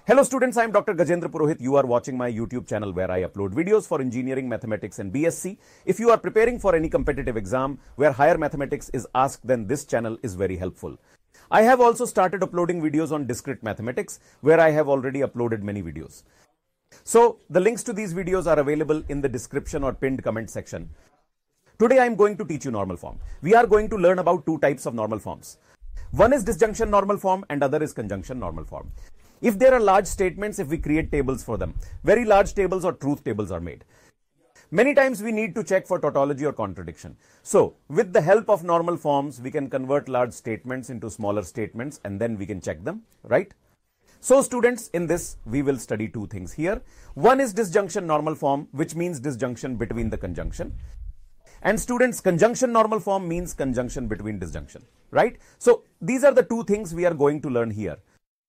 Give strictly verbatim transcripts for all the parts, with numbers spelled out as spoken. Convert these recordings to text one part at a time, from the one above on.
Hello students, I am Doctor Gajendra Purohit. You are watching my YouTube channel where I upload videos for engineering, mathematics and B S c. If you are preparing for any competitive exam where higher mathematics is asked, then this channel is very helpful. I have also started uploading videos on discrete mathematics where I have already uploaded many videos. So the links to these videos are available in the description or pinned comment section. Today I am going to teach you normal form. We are going to learn about two types of normal forms. One is disjunction normal form and other is conjunction normal form. If there are large statements, if we create tables for them, very large tables or truth tables are made. Many times we need to check for tautology or contradiction. So with the help of normal forms, we can convert large statements into smaller statements and then we can check them, right? So students, in this, we will study two things here. One is disjunction normal form, which means disjunction between the conjunction. And students, conjunction normal form means conjunction between disjunction, right? So these are the two things we are going to learn here.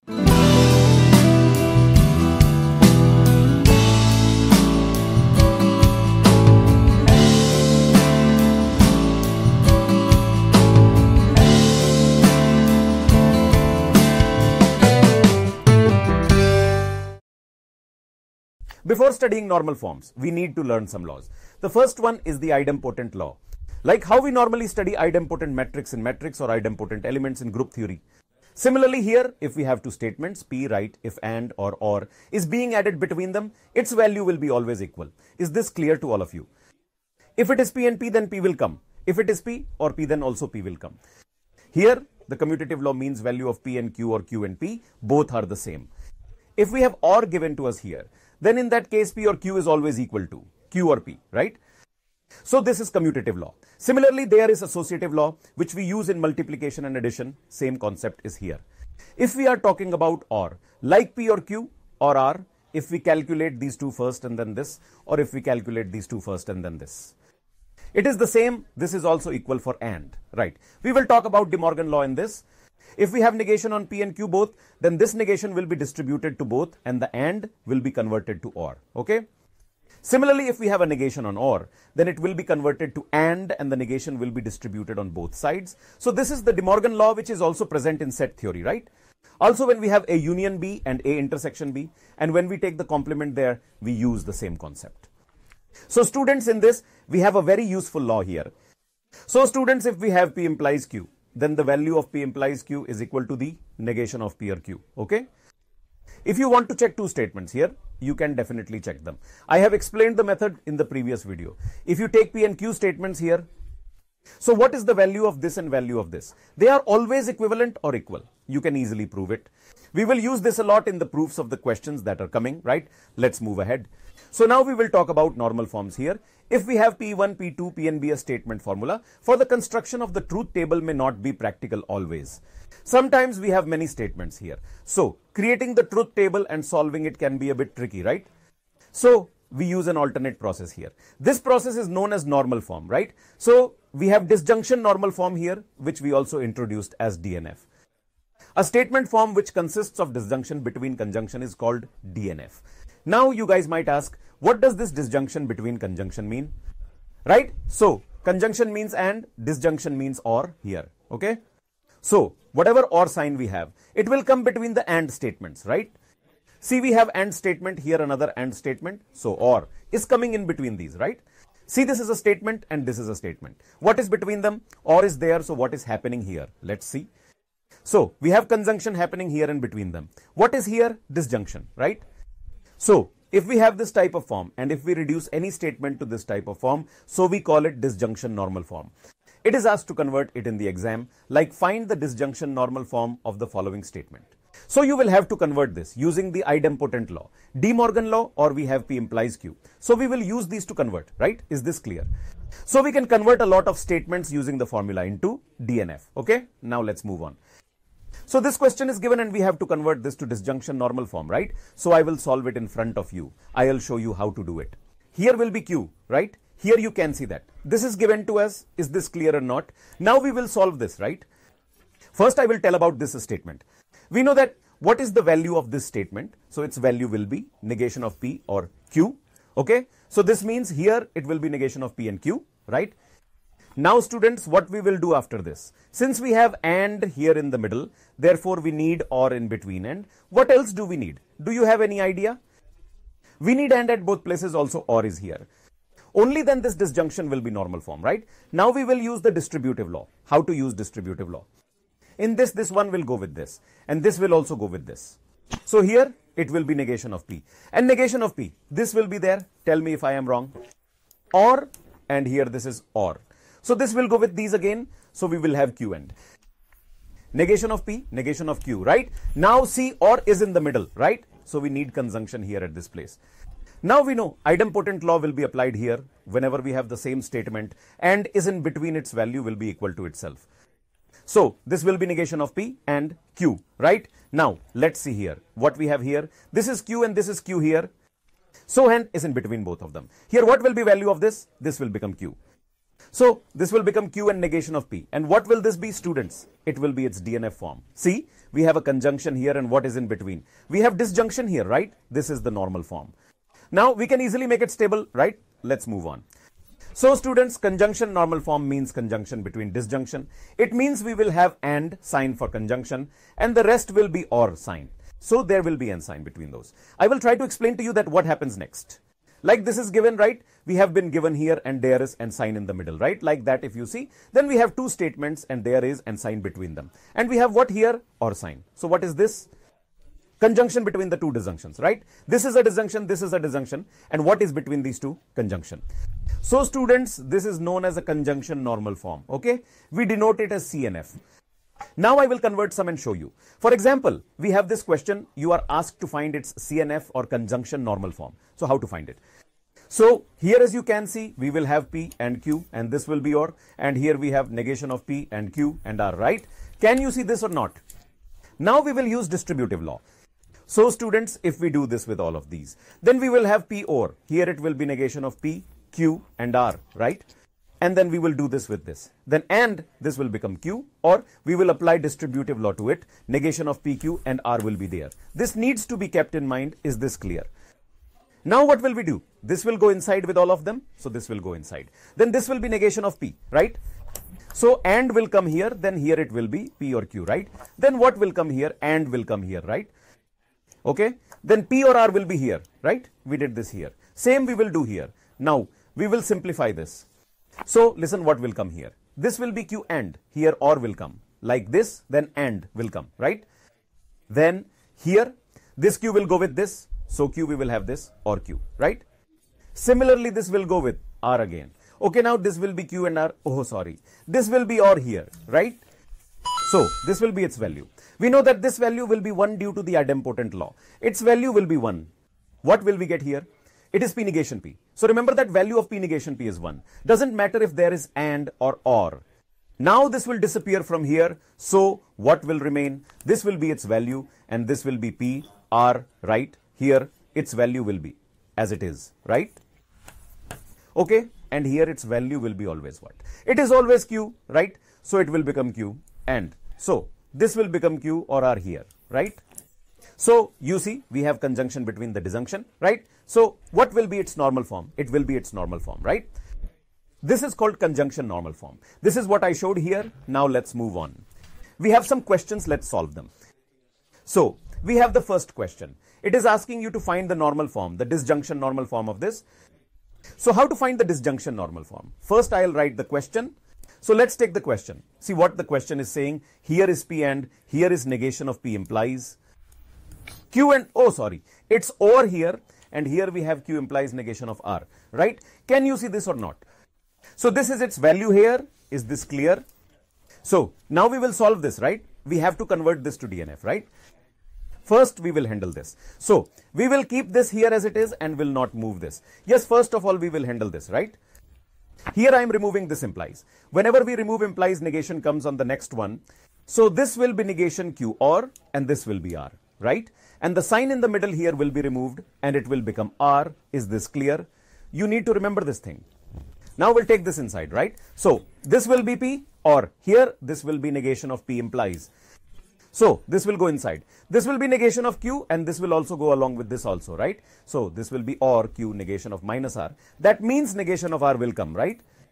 Before studying normal forms, we need to learn some laws. The first one is the idempotent law. Like how we normally study idempotent metrics in metrics or idempotent elements in group theory. Similarly here, if we have two statements, P, right, if and or or is being added between them, its value will be always equal. Is this clear to all of you? If it is P and P, then P will come. If it is P or P, then also P will come. Here, the commutative law means value of P and Q or Q and P, both are the same. If we have or given to us here, then in that case, P or Q is always equal to Q or P, right? So this is commutative law. Similarly, there is associative law, which we use in multiplication and addition. Same concept is here. If we are talking about or, like P or Q or R, if we calculate these two first and then this, or if we calculate these two first and then this. It is the same. This is also equal for and, right? We will talk about De Morgan law in this. If we have negation on P and Q both, then this negation will be distributed to both and the and will be converted to or, okay? Similarly, if we have a negation on or, then it will be converted to and and the negation will be distributed on both sides. So this is the De Morgan law, which is also present in set theory, right? Also, when we have a union B and A intersection B, and when we take the complement there, we use the same concept. So students, in this, we have a very useful law here. So students, if we have P implies Q, then the value of P implies Q is equal to the negation of P or Q, okay? If you want to check two statements here, you can definitely check them. I have explained the method in the previous video. If you take P and Q statements here, so what is the value of this and value of this? They are always equivalent or equal. You can easily prove it. We will use this a lot in the proofs of the questions that are coming, right? Let's move ahead. So now we will talk about normal forms here. If we have P one, P two, P and B a statement formula, for the construction of the truth table may not be practical always. Sometimes we have many statements here. So creating the truth table and solving it can be a bit tricky, right? So we use an alternate process here. This process is known as normal form, right? So we have disjunction normal form here, which we also introduced as D N F. A statement form which consists of disjunction between conjunction is called D N F. Now you guys might ask, what does this disjunction between conjunction mean? Right? So conjunction means and, disjunction means or here, okay? So whatever or sign we have, it will come between the and statements, right? See, we have and statement, here another and statement. So or is coming in between these, right? See, this is a statement and this is a statement. What is between them? Or is there, so what is happening here? Let's see. So we have conjunction happening here and between them. What is here? Disjunction, right? So if we have this type of form and if we reduce any statement to this type of form, so we call it disjunction normal form. It is asked to convert it in the exam, like find the disjunction normal form of the following statement. So you will have to convert this using the idempotent law, De Morgan law, or we have P implies Q. So we will use these to convert, right? Is this clear? So we can convert a lot of statements using the formula into D N F, okay? Now let's move on. So this question is given and we have to convert this to disjunction normal form, right? So I will solve it in front of you. I'll show you how to do it. Here will be Q, right? Here you can see that. This is given to us. Is this clear or not? Now we will solve this, right? First, I will tell about this statement. We know that what is the value of this statement? So its value will be negation of P or Q, okay? So this means here it will be negation of P and Q, right? Now students, what we will do after this? Since we have and here in the middle, therefore we need or in between. And what else do we need? Do you have any idea? We need and at both places, also or is here. Only then this disjunction will be normal form, right? Now we will use the distributive law. How to use distributive law? In this, this one will go with this, and this will also go with this. So here it will be negation of P. And negation of P, this will be there. Tell me if I am wrong. Or, and here this is or. So this will go with these again. So we will have Q and. Negation of P, negation of Q, right? Now see, or is in the middle, right? So we need conjunction here at this place. Now we know idempotent law will be applied here whenever we have the same statement, and is in between its value will be equal to itself. So this will be negation of P and Q, right? Now let's see here what we have here. This is Q and this is Q here. So and is in between both of them. Here what will be value of this? This will become Q. So this will become Q and negation of P. And what will this be, students? It will be its D N F form. See, we have a conjunction here, and what is in between? We have disjunction here, right? This is the normal form. Now we can easily make it stable, right? Let's move on. So students, conjunction normal form means conjunction between disjunction. It means we will have and sign for conjunction, and the rest will be or sign. So there will be and sign between those. I will try to explain to you that what happens next. Like this is given, right? We have been given here and there is and sign in the middle, right? Like that if you see, then we have two statements and there is and sign between them. And we have what here? Or sign. So what is this? Conjunction between the two disjunctions, right? This is a disjunction, this is a disjunction. And what is between these two? Conjunction. So students, this is known as a conjunction normal form, okay? We denote it as C N F. Now I will convert some and show you. For example, we have this question. You are asked to find its C N F or conjunction normal form. So how to find it? So here as you can see, we will have P and Q, and this will be or, and here we have negation of P and Q and R, right? Can you see this or not? Now we will use distributive law. So students, if we do this with all of these, then we will have P or. Here it will be negation of P, Q and R, right? And then we will do this with this. Then and this will become Q, or we will apply distributive law to it. Negation of P, Q and R will be there. This needs to be kept in mind. Is this clear? Now what will we do? This will go inside with all of them. So this will go inside. Then this will be negation of P, right? So and will come here. Then here it will be P or Q, right? Then what will come here? And will come here, right? Okay. Then P or R will be here, right? We did this here. Same we will do here. Now we will simplify this. So listen what will come here. This will be Q and here or will come like this, then and will come, right? Then here this Q will go with this. So Q we will have this or Q, right? Similarly, this will go with R again. Okay, now this will be Q and R. Oh, sorry. This will be or here, right? So this will be its value. We know that this value will be one due to the idempotent law. Its value will be one. What will we get here? It is P negation P. So remember that value of P negation P is one. Doesn't matter if there is and or or. Now this will disappear from here. So what will remain? This will be its value and this will be P, R, right? Here its value will be as it is, right? Okay, and here its value will be always what? It is always Q, right? So it will become Q and so this will become Q or R here, right? So you see we have conjunction between the disjunction, right? So what will be its normal form? It will be its normal form, right? This is called conjunction normal form. This is what I showed here. Now let's move on. We have some questions. Let's solve them. So we have the first question. It is asking you to find the normal form, the disjunction normal form of this. So how to find the disjunction normal form? First, I'll write the question. So let's take the question. See what the question is saying. Here is P and here is negation of P implies Q and, oh, sorry, it's or here. And here we have Q implies negation of R, right? Can you see this or not? So this is its value here. Is this clear? So now we will solve this, right? We have to convert this to D N F, right? First, we will handle this. So we will keep this here as it is and will not move this. Yes, first of all, we will handle this, right? Here I am removing this implies. Whenever we remove implies, negation comes on the next one. So this will be negation Q or, and this will be R, right? And the sign in the middle here will be removed and it will become R. Is this clear? You need to remember this thing. Now we'll take this inside, right? So this will be P or here this will be negation of P implies. So this will go inside. This will be negation of Q and this will also go along with this also, right? So this will be or Q negation of minus R. That means negation of R will come, right?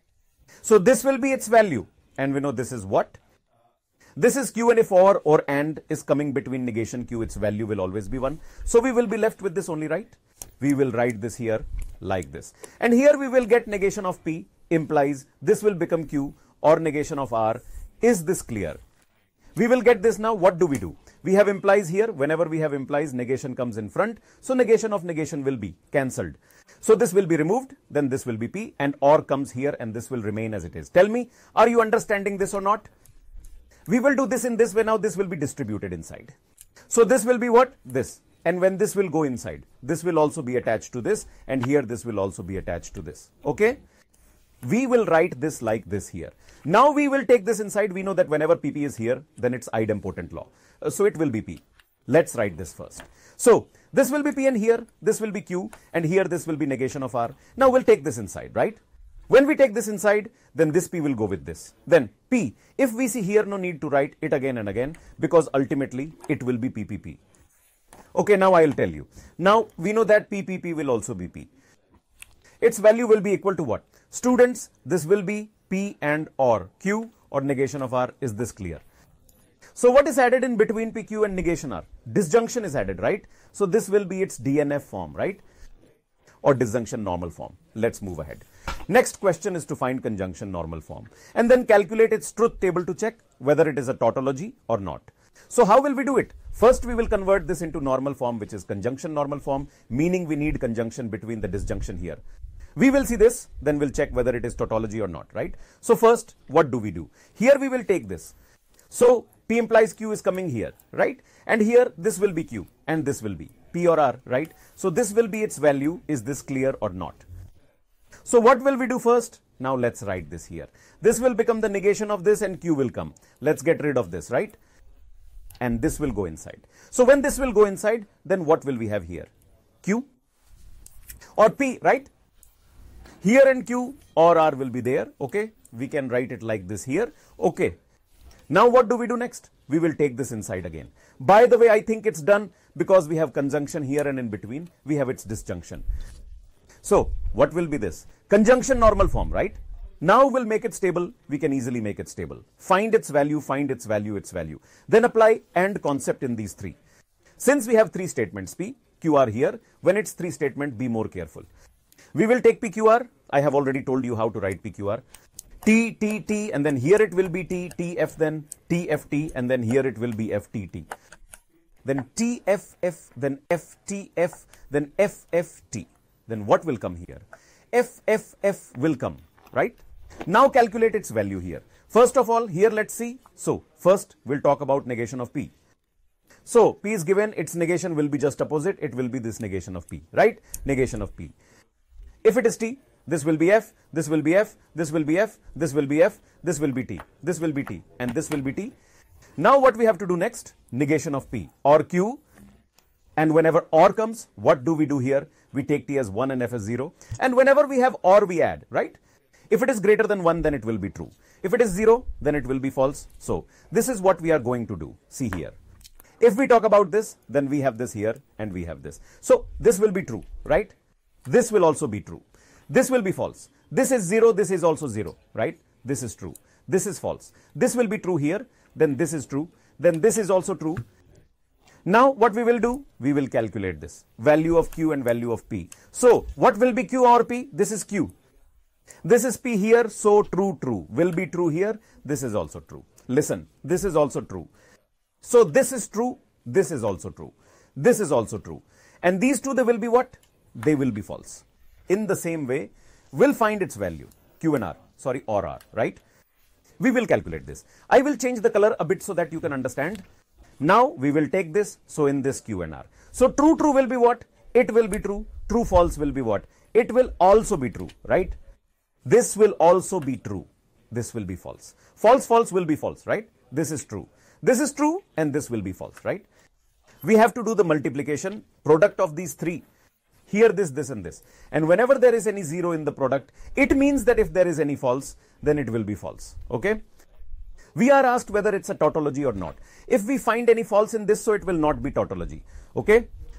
So this will be its value. And we know this is what? This is Q, and if or or and is coming between negation Q, its value will always be one. So we will be left with this only, right? We will write this here like this. And here we will get negation of P implies this will become Q or negation of R. Is this clear? We will get this now. What do we do? We have implies here. Whenever we have implies, negation comes in front. So negation of negation will be cancelled. So this will be removed. Then this will be P, and or comes here, and this will remain as it is. Tell me, are you understanding this or not? We will do this in this way. Now this will be distributed inside. So this will be what? This. And when this will go inside, this will also be attached to this, and here this will also be attached to this. Okay? We will write this like this here. Now we will take this inside. We know that whenever P P is here, then it's idempotent law. Uh, so it will be P. Let's write this first. So this will be P, and here this will be Q, and here this will be negation of R. Now we'll take this inside, right? When we take this inside, then this P will go with this. Then P, if we see here, no need to write it again and again, because ultimately it will be P P P. Okay, now I'll tell you. Now we know that P P P will also be P. Its value will be equal to what? Students, this will be P and or Q or negation of R. Is this clear? So what is added in between P Q and negation R? Disjunction is added, right? So this will be its D N F form, right? Or disjunction normal form. Let's move ahead. Next question is to find conjunction normal form and then calculate its truth table to check whether it is a tautology or not. So how will we do it? First, we will convert this into normal form, which is conjunction normal form, meaning we need conjunction between the disjunction here. We will see this, then we'll check whether it is tautology or not, right? So first, what do we do? Here we will take this. So P implies Q is coming here, right? And here this will be Q and this will be P or R, right? So this will be its value. Is this clear or not? So what will we do first? Now let's write this here. This will become the negation of this and Q will come. Let's get rid of this, right? And this will go inside. So when this will go inside, then what will we have here? Q or P, right? Here and Q or R will be there. Okay. We can write it like this here. Okay. Now what do we do next? We will take this inside again. By the way, I think it's done because we have conjunction here and in between we have its disjunction. So what will be this? Conjunction normal form, right? Now we'll make it stable. We can easily make it stable. Find its value, find its value, its value. Then apply AND concept in these three. Since we have three statements, P, Q, R here, when it's three statement, be more careful. We will take P Q R. I have already told you how to write P Q R. T, T, T, and then here it will be T, T, F, then T, F, T, and then here it will be F, T, T. Then T, F, F, then F, T, F, then F, F, T. Then what will come here? F, F, F will come, right? Now calculate its value here. First of all, here let's see. So first we'll talk about negation of P. So P is given, its negation will be just opposite. It will be this negation of P, right? Negation of P. If it is T, this will be F, this will be F, this will be F, this will be F, this will be T, this will be T, and this will be T. Now what we have to do next? Negation of P or Q. And whenever OR comes, what do we do here? We take T as one and F as zero. And whenever we have OR, we add, right? If it is greater than one, then it will be true. If it is zero, then it will be false. So this is what we are going to do. See here. If we talk about this, then we have this here and we have this. So this will be true, right? This will also be true. This will be false. This is zero. This is also zero, right? This is true. This is false. This will be true here. Then this is true. Then this is also true. Now what we will do? We will calculate this. Value of Q and value of P. So what will be Q or P? This is Q. This is P here. So true, true. Will be true here. This is also true. Listen, this is also true. So this is true. This is also true. This is also true. And these two, they will be what? They will be false. In the same way, we'll find its value. Q and R. Sorry, or R, right? We will calculate this. I will change the color a bit so that you can understand. Now we will take this. So in this Q and R. So true, true will be what? It will be true. True, false will be what? It will also be true, right? This will also be true. This will be false. False, false will be false, right? This is true. This is true and this will be false, right? We have to do the multiplication, product of these three. Here this, this and this. And whenever there is any zero in the product, it means that if there is any false, then it will be false. Okay? We are asked whether it's a tautology or not. If we find any false in this, so it will not be tautology. Okay?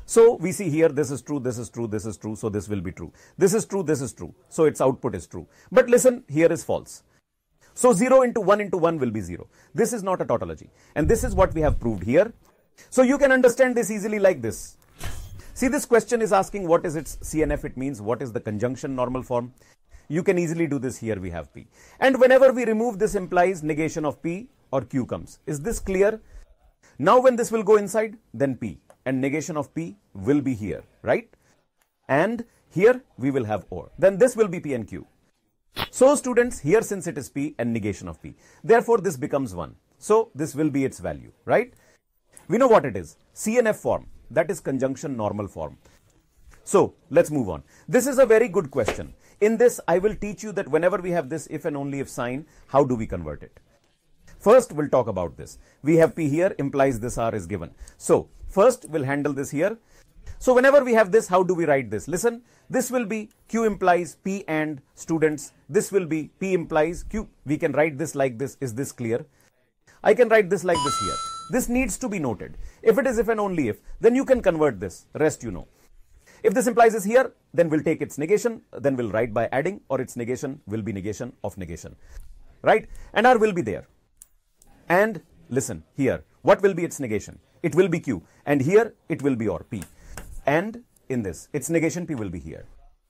So we see here, this is true, this is true, this is true, so this will be true. This is true, this is true, so its output is true. But listen, here is false. So zero into one into one will be zero. This is not a tautology. And this is what we have proved here. So you can understand this easily like this. See, this question is asking what is its C N F, it means what is the conjunction normal form. You can easily do this. Here we have P. And whenever we remove this implies negation of P or Q comes. Is this clear? Now when this will go inside, then P. And negation of P will be here, right? And here we will have O R. Then this will be P and Q. So students, here since it is P and negation of P, therefore this becomes one. So this will be its value, right? We know what it is. C N F form, that is conjunction normal form. So let's move on. This is a very good question. In this, I will teach you that whenever we have this if and only if sign, how do we convert it? First, we'll talk about this. We have P here, implies this R is given. So first, we'll handle this here. So whenever we have this, how do we write this? Listen, this will be Q implies P and students. This will be P implies Q. We can write this like this. Is this clear? I can write this like this here. This needs to be noted. If it is if and only if, then you can convert this. Rest you know. If this implies is here, then we'll take its negation, then we'll write by adding, or its negation will be negation of negation, right? And R will be there. And listen, here, what will be its negation? It will be Q. And here, it will be or P. And in this, its negation P will be here.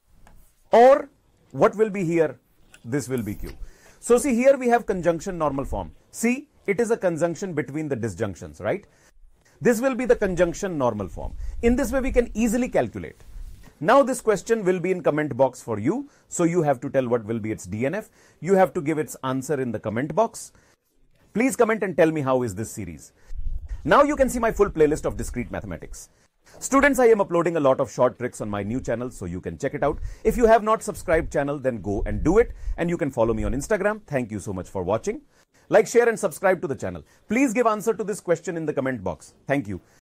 Or what will be here? This will be Q. So see, here we have conjunction normal form. See, it is a conjunction between the disjunctions, right? This will be the conjunction normal form. In this way, we can easily calculate. Now, this question will be in comment box for you. So you have to tell what will be its D N F. You have to give its answer in the comment box. Please comment and tell me how is this series. Now you can see my full playlist of discrete mathematics. Students, I am uploading a lot of short tricks on my new channel, so you can check it out. If you have not subscribed channel, then go and do it. And you can follow me on Instagram. Thank you so much for watching. Like, share and subscribe to the channel. Please give answer to this question in the comment box. Thank you.